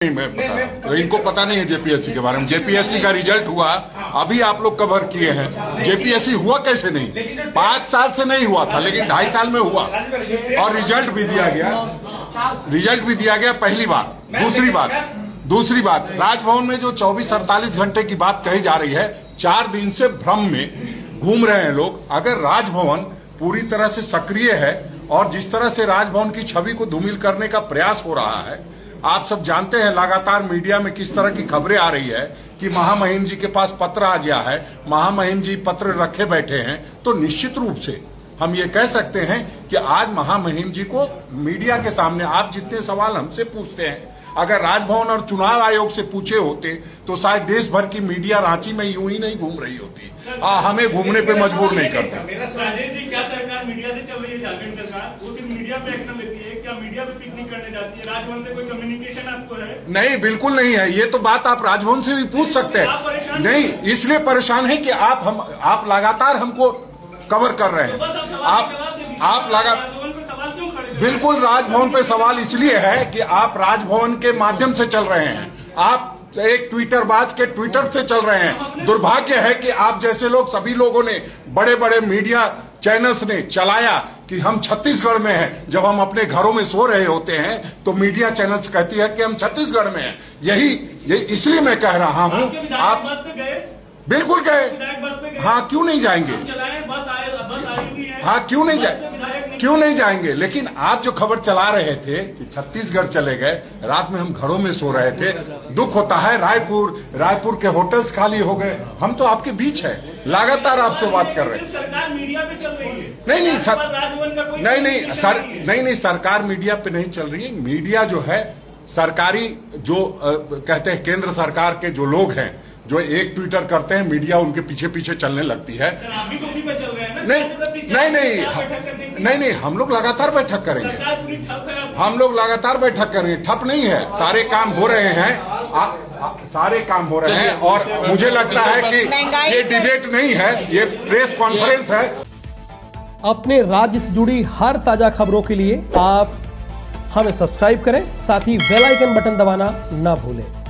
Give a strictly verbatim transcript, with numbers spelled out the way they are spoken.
नहीं, मैं पता तो इनको पता नहीं है जेपीएससी के बारे में। जेपीएससी का रिजल्ट हुआ, अभी आप लोग कवर किए हैं। जेपीएससी हुआ कैसे नहीं? पांच साल से नहीं हुआ था, लेकिन ढाई साल में हुआ और रिजल्ट भी दिया गया। रिजल्ट भी दिया गया पहली बार। दूसरी बात दूसरी बात राजभवन में जो चौबीस अड़तालीस घंटे की बात कही जा रही है, चार दिन से भ्रम में घूम रहे हैं लोग। अगर राजभवन पूरी तरह से सक्रिय है और जिस तरह से राजभवन की छवि को धूमिल करने का प्रयास हो रहा है, आप सब जानते हैं लगातार मीडिया में किस तरह की खबरें आ रही है कि महामहिम जी के पास पत्र आ गया है, महामहिम जी पत्र रखे बैठे हैं, तो निश्चित रूप से हम ये कह सकते हैं कि आज महामहिम जी को मीडिया के सामने आप जितने सवाल हमसे पूछते हैं, अगर राजभवन और चुनाव आयोग से पूछे होते तो शायद देश भर की मीडिया रांची में यूं ही नहीं घूम रही होती। आ, हमें घूमने पे मजबूर नहीं करता। राजेश जी, क्या सरकार मीडिया से चल रही है? झारखंड सरकार वो सिर्फ मीडिया पे एक्शन लेती है, क्या मीडिया पे पिकनिक करने जाती है? राजभवन से कोई कम्युनिकेशन आपको है? नहीं, बिल्कुल नहीं है। ये तो बात आप राजभवन से भी पूछ सकते हैं। नहीं, इसलिए परेशान है कि आप हम आप लगातार हमको कवर कर रहे हैं। आप आप लगा बिल्कुल राजभवन पे सवाल इसलिए है कि आप राजभवन के माध्यम से चल रहे हैं। आप एक ट्विटर बाज के ट्विटर से चल रहे हैं। दुर्भाग्य है कि आप जैसे लोग, सभी लोगों ने, बड़े बड़े मीडिया चैनल्स ने चलाया कि हम छत्तीसगढ़ में हैं। जब हम अपने घरों में सो रहे होते हैं तो मीडिया चैनल्स कहती है कि हम छत्तीसगढ़ में हैं। यही ये इसलिए मैं कह रहा हूं, आप बिल्कुल गए। हाँ, क्यों नहीं जाएंगे? हाँ, क्यों नहीं जाए क्यों नहीं जाएंगे? लेकिन आप जो खबर चला रहे थे कि छत्तीसगढ़ चले गए, रात में हम घरों में सो रहे थे। दुख होता है, रायपुर रायपुर के होटल्स खाली हो गए। हम तो आपके बीच है, लगातार आपसे बात कर रहे हैं। सरकार मीडिया पे चल रही है। नहीं नहीं सर, नहीं नहीं सर, नहीं नहीं सरकार मीडिया पे नहीं चल रही है। मीडिया जो है सरकारी, जो आ, कहते हैं केंद्र सरकार के जो लोग हैं, जो एक ट्विटर करते हैं, मीडिया उनके पीछे पीछे चलने लगती है। अभी तो पे चल रहे हैं ना? नहीं नहीं नहीं नहीं नहीं हम लोग लगातार बैठक करेंगे। हम लोग लगातार बैठक करेंगे। ठप नहीं है, सारे काम हो रहे हैं। आ, आ, सारे काम हो रहे हैं और मुझे लगता है कि ये डिबेट नहीं है, ये प्रेस कॉन्फ्रेंस है। अपने राज्य से जुड़ी हर ताजा खबरों के लिए आप हमें सब्सक्राइब करें, साथ ही बेल आइकन बटन दबाना ना भूलें।